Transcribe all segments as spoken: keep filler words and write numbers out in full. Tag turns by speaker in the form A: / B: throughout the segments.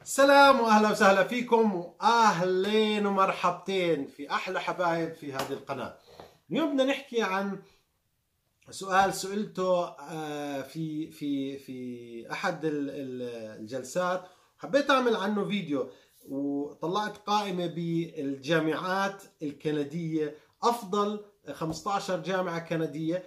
A: سلام واهلا وسهلا فيكم واهلين ومرحبتين في احلى حبايب في هذه القناه. اليوم بدنا نحكي عن سؤال سئلته آه، في في في احد الجلسات، حبيت اعمل عنه فيديو وطلعت قائمه بالجامعات الكنديه، افضل خمسة عشر جامعه كنديه.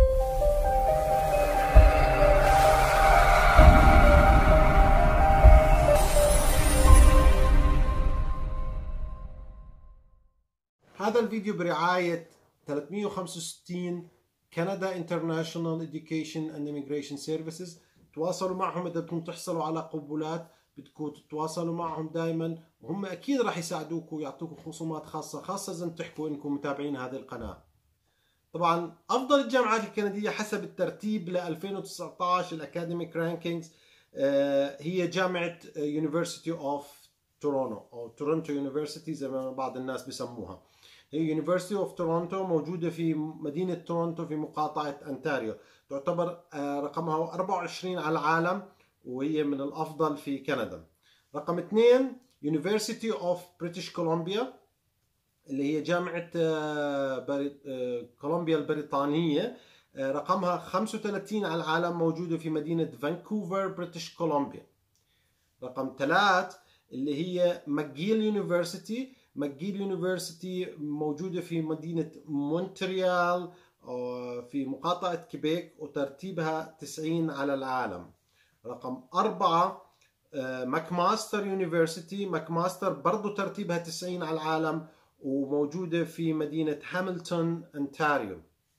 A: هذا الفيديو برعاية ثلاثمئة وخمسة وستين كندا انترناشونال إديوكيشن اند إميجريشن سيرفيسز. تواصلوا معهم إذا بدكم تحصلوا على قبولات، بدكم تتواصلوا معهم دائما وهم أكيد راح يساعدوكم ويعطوكم خصومات خاصة خاصة إذا تحكوا إنكم متابعين هذه القناة. طبعا أفضل الجامعات الكندية حسب الترتيب ل ألفين وتسعة عشر الأكاديميك رانكينجز هي جامعة University of Toronto أو تورونتو يونيفرسيتي زي ما بعض الناس بسموها. هي University of Toronto موجودة في مدينة تورونتو في مقاطعة أنتاريو، تعتبر رقمها أربعة وعشرين على العالم وهي من الأفضل في كندا. رقم اثنين University of British Columbia اللي هي جامعة كولومبيا البريطانية، رقمها خمسة وثلاثين على العالم، موجودة في مدينة فانكوفر بريتش كولومبيا. رقم ثلاث اللي هي ماكجيل يونيفرسيتي، ماكجيل يونيفرسيتي موجودة في مدينة مونتريال في مقاطعة كيبيك وترتيبها تسعين على العالم. رقم أربعة ماكماستر يونيفرسيتي، ماكماستر برضو ترتيبها تسعين على العالم وموجودة في مدينة هاملتون أنتاريو.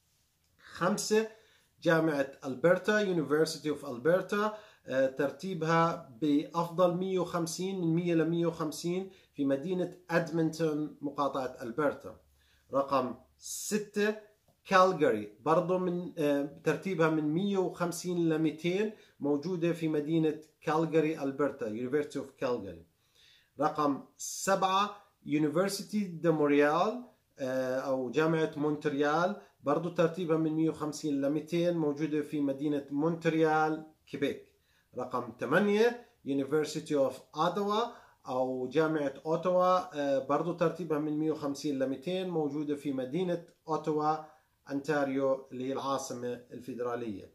A: خمسة جامعة ألبرتا يونيفرسيتي اوف ألبرتا، ترتيبها بأفضل مئة وخمسين من مئة ل مئة وخمسين في مدينة أدمنتون مقاطعة ألبرتا. رقم ستة كالجاري برضو من ترتيبها من مئة وخمسين ل مئتين، موجودة في مدينة كالجاري ألبرتا University of Calgary. رقم سبعة يونيفرسيتي دي مونريال أو جامعة مونتريال، برضو ترتيبها من مئة وخمسين ل مئتين، موجودة في مدينة مونتريال كيبيك. رقم ثمانية University of Ottawa أو جامعة أوتوا، برضو ترتيبها من مئة وخمسين ل مئتين، موجودة في مدينة أوتوا أنتاريو اللي هي العاصمة الفيدرالية.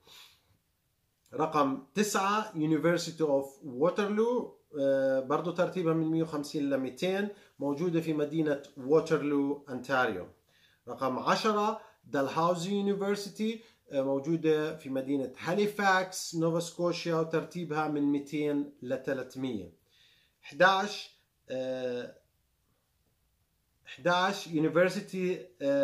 A: رقم تسعة University of Waterloo، برضو ترتيبها من مئة وخمسين ل مئتين، موجودة في مدينة ووترلو أنتاريو. رقم عشرة دالهاوزي يونيفرسيتي، موجودة في مدينة هاليفاكس نوفا سكوشيا وترتيبها من مئتين ل ثلاثمئة. أحد عشر أحد عشر يونيفرسيتي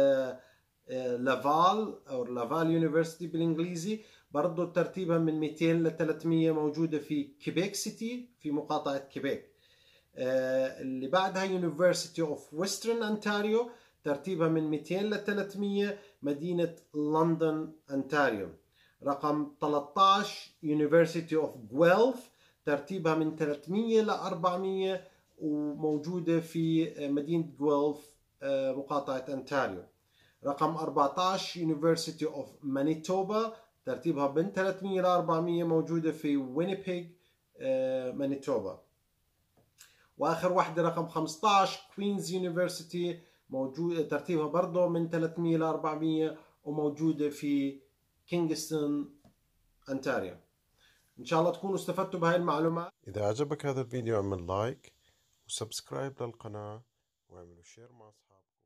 A: لافال أو لافال يونيفرسيتي بالإنجليزي، برضو ترتيبها من مئتين ل ثلاثمئة، موجودة في كيبيك سيتي في مقاطعة كيبيك. اللي بعدها University of Western Ontario، ترتيبها من مئتين ل ثلاثمئة، مدينة لندن أنتاريو. رقم ثلاثة عشر University of Guelph، ترتيبها من ثلاثمئة ل أربعمئة وموجودة في مدينة جويلف مقاطعة أنتاريو. رقم أربعة عشر University of Manitoba، ترتيبها من ثلاثمئة ل أربعمئة، موجودة في وينيبيغ مانيتوبا. واخر واحدة رقم خمسة عشر كوينز يونيفرسيتي، موجود ترتيبها برضه من ثلاثمئة ل أربعمئة وموجودة في كينغستون أنتاريو. إن شاء الله تكونوا استفدتوا بهاي المعلومات.
B: إذا عجبك هذا الفيديو اعمل لايك وسبسكرايب للقناة واعملوا شير مع أصحابكم.